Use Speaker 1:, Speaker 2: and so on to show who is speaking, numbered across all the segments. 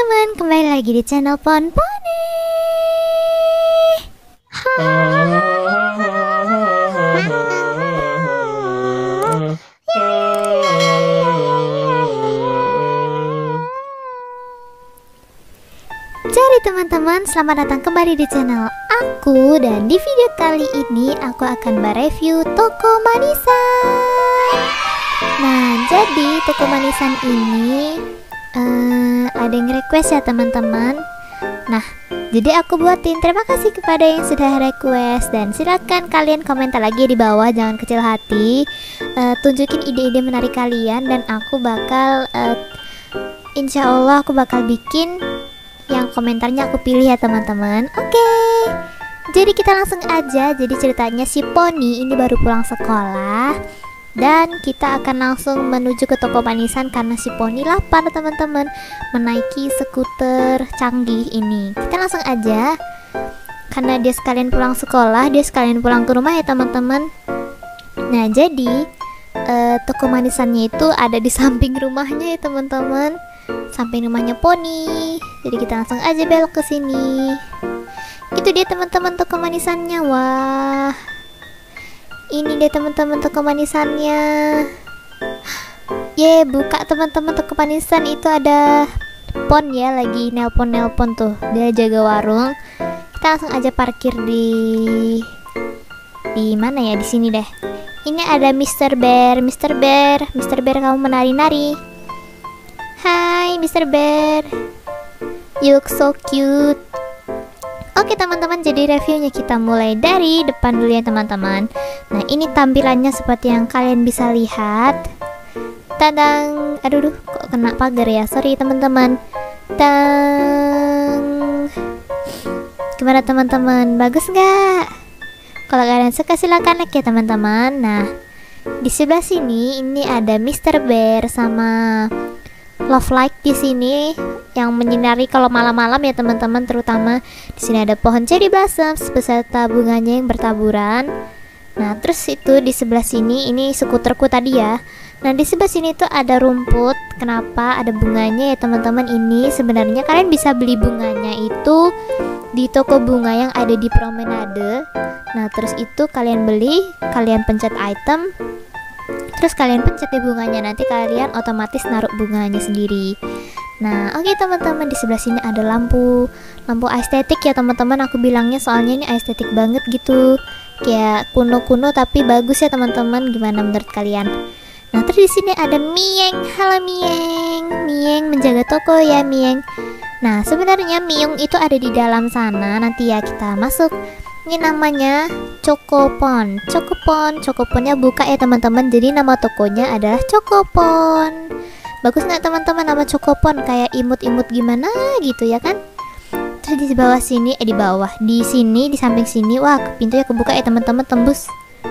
Speaker 1: teman-teman, kembali lagi di channel Pon Poni. Jadi teman-teman, selamat datang kembali di channel aku. Dan di video kali ini aku akan mereview toko manisan. Nah, jadi toko manisan ini ada yang request ya teman-teman. Nah, jadi aku buatin. Terima kasih kepada yang sudah request. Dan silakan kalian komentar lagi di bawah, jangan kecil hati. Tunjukin ide-ide menarik kalian. Dan aku bakal insya Allah aku bakal bikin yang komentarnya aku pilih ya teman-teman. Oke, jadi kita langsung aja. Jadi ceritanya si Poni ini baru pulang sekolah, dan kita akan langsung menuju ke toko manisan karena si Poni lapar teman-teman, menaiki skuter canggih ini. Kita langsung aja, karena dia sekalian pulang sekolah, dia sekalian pulang ke rumah ya teman-teman. Nah, jadi toko manisannya itu ada di samping rumahnya ya teman-teman, samping rumahnya Poni. Jadi kita langsung aja belok ke sini. Itu dia teman-teman toko manisannya. Wah, ini deh teman-teman toko manisannya. Buka teman-teman toko manisan. Itu ada Pon ya, lagi nelpon tuh. Dia jaga warung. Kita langsung aja parkir di mana ya? Di sini deh. Ini ada Mr. Bear. Mr. Bear kamu menari-nari. Hai Mr. Bear, you look so cute. Oke teman-teman, jadi reviewnya kita mulai dari depan dulu ya teman-teman. Nah, ini tampilannya seperti yang kalian bisa lihat. Tadang, aduh kok kena pagar ya, sorry teman-teman. Tang, gimana teman-teman, bagus nggak? Kalau kalian suka silahkan like ya teman-teman. Nah, di sebelah sini ini ada Mr. Bear sama Love Light di sini yang menyinari kalau malam-malam ya teman-teman. Terutama di sini ada pohon cherry blossoms beserta bunganya yang bertaburan. Nah, terus itu di sebelah sini ini skuterku tadi ya. Nah, di sebelah sini tuh ada rumput. Kenapa ada bunganya ya teman-teman? Ini sebenarnya kalian bisa beli bunganya itu di toko bunga yang ada di promenade. Nah, terus itu kalian beli, kalian pencet item, terus kalian pencet di bunganya, nanti kalian otomatis naruh bunganya sendiri. Nah, oke teman-teman, di sebelah sini ada lampu estetik ya teman-teman. Aku bilangnya soalnya ini estetik banget gitu, kayak kuno-kuno tapi bagus ya teman-teman. Gimana menurut kalian? Nah, terus di sini ada Mieng. Halo Mieng. Mieng menjaga toko ya Mieng. Nah, sebenarnya Mieng itu ada di dalam sana. Nanti ya kita masuk. Ini namanya Chocopon. Chocoponnya buka ya teman-teman. Jadi nama tokonya adalah Chocopon. Bagus nggak teman-teman nama Chocopon? Kayak imut-imut gimana gitu ya kan? Terus di bawah sini, di sini, di samping sini, wah pintunya kebuka ya teman-teman, tembus.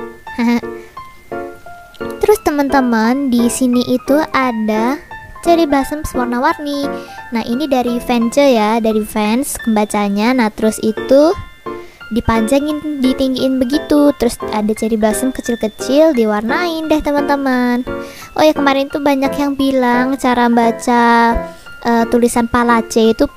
Speaker 1: Terus teman-teman di sini itu ada cherry blossoms warna-warni. Nah, ini dari fans ya, dari fans pembacanya. Nah, terus itu dipanjangin, ditinggiin begitu. Terus ada cherry blossom kecil-kecil diwarnain deh teman-teman. Oh ya, kemarin tuh banyak yang bilang cara baca tulisan palace itu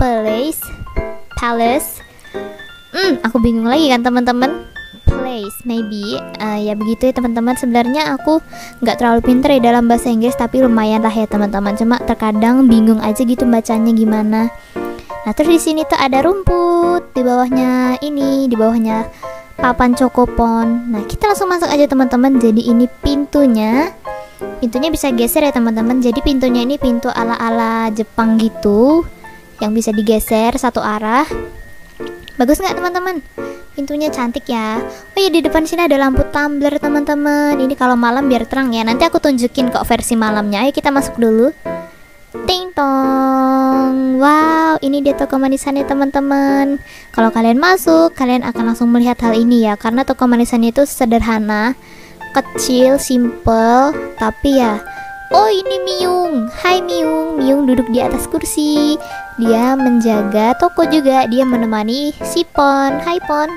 Speaker 1: palace. Aku bingung lagi kan teman-teman. Place maybe ya begitu ya teman-teman. Sebenarnya aku nggak terlalu pinter ya dalam bahasa Inggris, tapi lumayan lah ya teman-teman. Cuma terkadang bingung aja gitu bacanya gimana. Nah, terus di sini tuh ada rumput di bawahnya ini, di bawahnya papan Chocopon. Nah, kita langsung masuk aja teman-teman. Jadi ini pintunya bisa geser ya teman-teman. Jadi pintunya ini pintu ala-ala Jepang gitu, yang bisa digeser satu arah. Bagus nggak teman-teman? Pintunya cantik ya. Oh ya, di depan sini ada lampu tumbler teman-teman. Ini kalau malam biar terang ya. Nanti aku tunjukin kok versi malamnya. Ayo kita masuk dulu. Ting tong. Wow, ini dia toko manisannya teman-teman. Kalau kalian masuk, kalian akan langsung melihat hal ini ya, karena toko manisannya itu sederhana, kecil, simple, tapi ya. Oh, ini Miung. Hai Miung. Miung duduk di atas kursi. Dia menjaga toko juga. Dia menemani si Pon. Hai Pon.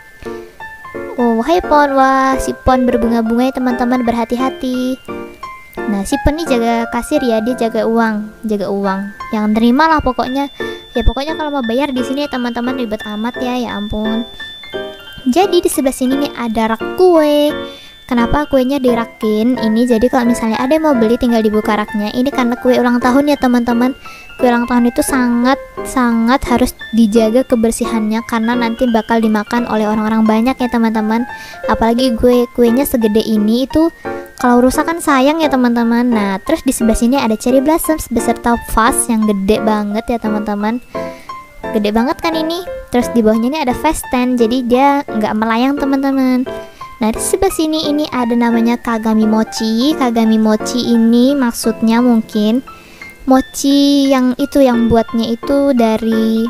Speaker 1: Oh, hai Pon. Wah, si Pon berbunga-bunga ya teman-teman, berhati-hati. Nah si Pen nih jaga kasir ya, dia jaga uang yang nerima lah pokoknya. Ya pokoknya kalau mau bayar di sini teman-teman ribet amat ya, ya ampun. Jadi di sebelah sini nih ada rak kue. Kenapa kuenya dirakin ini? Jadi kalau misalnya ada yang mau beli tinggal dibuka raknya. Ini karena kue ulang tahun ya teman-teman. Kue ulang tahun itu sangat harus dijaga kebersihannya karena nanti bakal dimakan oleh orang-orang banyak ya teman-teman. Apalagi kuenya segede ini itu kalau rusak kan sayang ya teman-teman. Nah terus di sebelah sini ada cherry blossoms beserta vase yang gede banget ya teman-teman. Gede banget kan ini. Terus di bawahnya ini ada vase stand, jadi dia nggak melayang teman-teman. Nah di sebelah sini ini ada namanya Kagami Mochi. Kagami Mochi ini maksudnya mungkin mochi yang itu, yang buatnya itu dari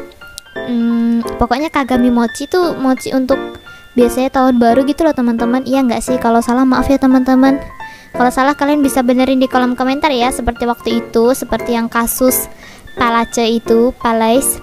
Speaker 1: pokoknya Kagami Mochi tuh mochi untuk biasanya tahun baru gitu loh teman-teman. Iya nggak sih? Kalau salah maaf ya teman-teman. Kalau salah kalian bisa benerin di kolom komentar ya. Seperti waktu itu, seperti yang kasus Palace itu, Place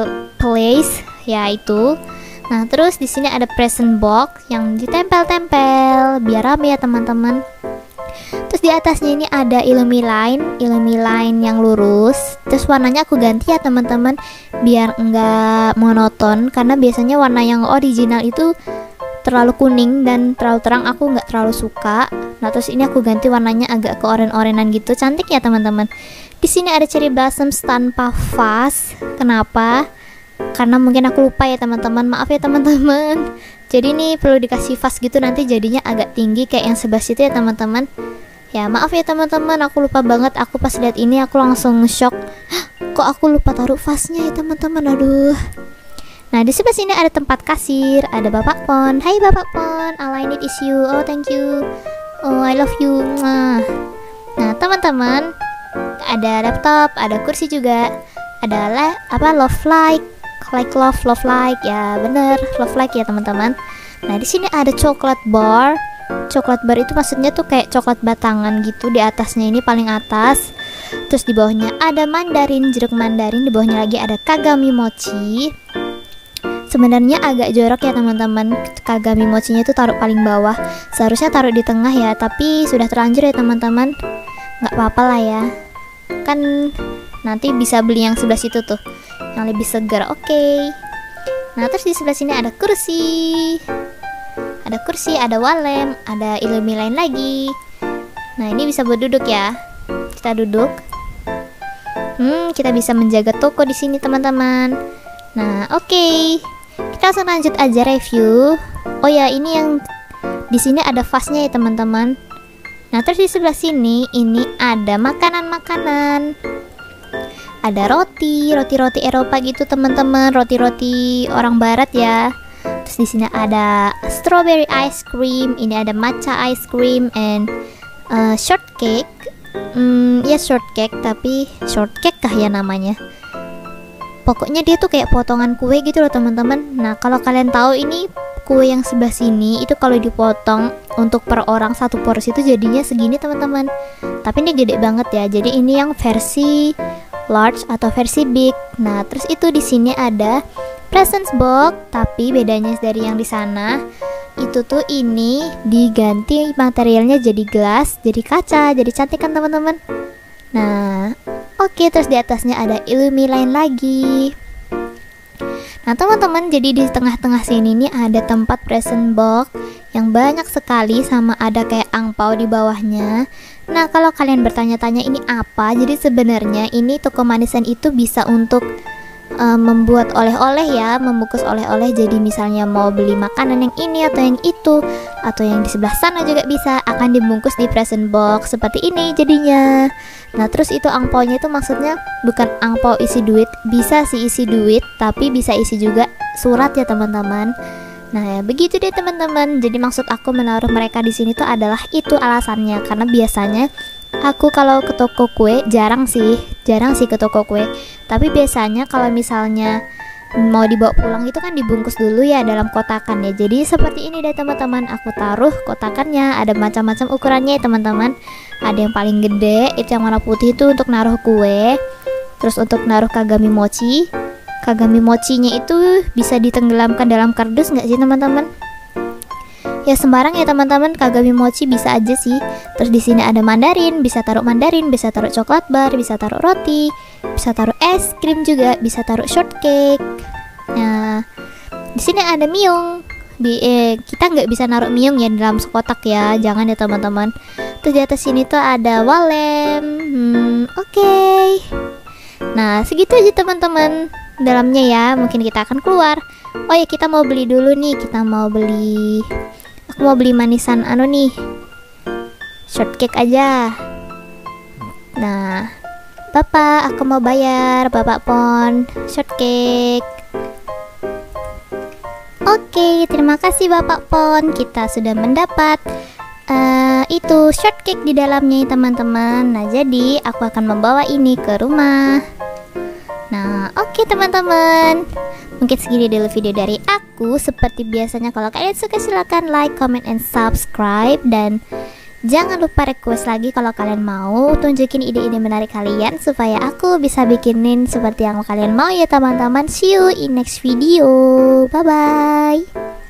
Speaker 1: ya itu. Nah terus di sini ada present box yang ditempel-tempel biar rame ya teman-teman. Terus di atasnya ini ada Illumiline yang lurus. Terus warnanya aku ganti ya teman-teman biar enggak monoton, karena biasanya warna yang original itu terlalu kuning dan terlalu terang, aku nggak terlalu suka. Nah terus ini aku ganti warnanya agak ke oren-orenan gitu, cantik ya teman-teman. Di sini ada cherry blossoms tanpa vase. Kenapa? Karena mungkin aku lupa ya teman-teman, maaf ya teman-teman. Jadi ini perlu dikasih vase gitu, nanti jadinya agak tinggi kayak yang sebelah situ ya teman-teman. Ya maaf ya teman-teman, aku lupa banget. Aku pas lihat ini aku langsung shock. Kok aku lupa taruh vase-nya ya teman-teman, aduh. Nah di sebelah sini ada tempat kasir, ada Bapak Pon. Hai Bapak Pon, all I need is you. Oh thank you. Oh I love you. Nah teman-teman, ada laptop, ada kursi juga, ada love like ya bener, love like ya teman-teman. Nah di sini ada coklat bar. Coklat bar itu maksudnya tuh kayak coklat batangan gitu, di atasnya ini paling atas. Terus di bawahnya ada mandarin, jeruk mandarin. Di bawahnya lagi ada Kagami Mochi. Sebenarnya agak jorok ya teman-teman, Kagami Mochinya itu taruh paling bawah. Seharusnya taruh di tengah ya, tapi sudah terlanjur ya teman-teman. Nggak apa-apa lah ya. Kan nanti bisa beli yang sebelah situ tuh, yang lebih segar. Oke. Nah terus di sebelah sini ada kursi. Ada walem, ada Illumiline lagi. Nah ini bisa buat duduk ya. Kita duduk. Kita bisa menjaga toko di sini teman-teman. Nah oke. Kita langsung lanjut aja review. Oh ya, ini yang di sini ada vase-nya ya teman-teman. Nah terus di sebelah sini ini ada makanan-makanan. Ada roti Eropa gitu teman-teman, roti orang barat ya. Terus di sini ada strawberry ice cream, ini ada matcha ice cream and shortcake. Ya shortcake, tapi shortcake kah ya namanya? Pokoknya dia tuh kayak potongan kue gitu loh teman-teman. Nah kalau kalian tahu ini kue yang sebelah sini itu kalau dipotong untuk per orang satu porsi itu jadinya segini teman-teman. Tapi ini gede banget ya. Jadi ini yang versi large atau versi big. Nah terus itu di sini ada presents box, tapi bedanya dari yang di sana itu tuh ini diganti materialnya jadi gelas, jadi kaca, jadi cantik kan teman-teman. Nah oke, terus di atasnya ada Illumiline lagi. Nah teman-teman, jadi di tengah-tengah sini nih ada tempat present box yang banyak sekali, sama ada kayak angpau di bawahnya. Nah kalau kalian bertanya-tanya ini apa, jadi sebenarnya ini toko manisan itu bisa untuk membuat oleh-oleh ya, membungkus oleh-oleh. Jadi misalnya mau beli makanan yang ini atau yang itu, atau yang di sebelah sana juga bisa, akan dibungkus di present box seperti ini jadinya. Nah terus itu angpaunya itu maksudnya bukan angpau isi duit, bisa sih isi duit, tapi bisa isi juga surat ya teman-teman. Nah ya begitu deh teman-teman. Jadi maksud aku menaruh mereka di sini tuh adalah itu alasannya, karena biasanya aku kalau ke toko kue jarang sih ke toko kue. Tapi biasanya kalau misalnya mau dibawa pulang itu kan dibungkus dulu ya dalam kotakan ya. Jadi seperti ini deh teman-teman, aku taruh kotakannya, ada macam-macam ukurannya ya teman-teman. Ada yang paling gede, itu yang warna putih itu untuk naruh kue. Terus untuk naruh Kagami Mochi, Kagami Mochinya itu bisa ditenggelamkan dalam kardus nggak sih teman-teman? Ya sembarang ya teman-teman, Kagami Mochi bisa aja sih. Terus di sini ada mandarin, bisa taruh mandarin, bisa taruh coklat bar, bisa taruh roti, bisa taruh es krim juga, bisa taruh shortcake. Nah, di sini ada miung. Kita nggak bisa naruh miung ya dalam sekotak ya, jangan ya teman-teman. Terus di atas sini tuh ada walem. Oke. Nah, segitu aja teman-teman dalamnya ya. Mungkin kita akan keluar. Oh ya, kita mau beli dulu nih. Aku mau beli manisan nih. Shortcake aja. Nah, Bapak, aku mau bayar. Bapak Pon, shortcake. Oke, terima kasih Bapak Pon. Kita sudah mendapat itu shortcake di dalamnya teman-teman. Nah, jadi aku akan membawa ini ke rumah. Nah, oke teman-teman. Mungkin segini dulu video dari aku. Seperti biasanya, kalau kalian suka silahkan like, comment, and subscribe. Dan jangan lupa request lagi kalau kalian mau tunjukin ide-ide menarik kalian, supaya aku bisa bikinin seperti yang kalian mau ya teman-teman. See you in next video. Bye-bye.